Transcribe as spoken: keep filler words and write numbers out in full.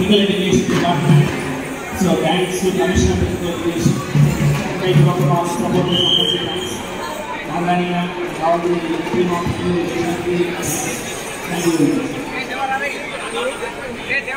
Physical Education Department. So thanks to Commissioner of Physical Education. Thank you for all support and thanks. Nandania, all the team of Physical Education. Thank you.